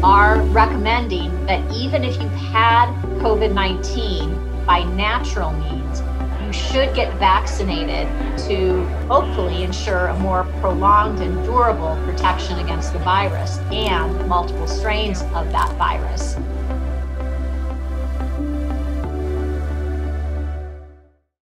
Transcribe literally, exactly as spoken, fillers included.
are recommending that even if you've had COVID nineteen by natural means, you should get vaccinated to hopefully ensure a more prolonged and durable protection against the virus and multiple strains of that virus.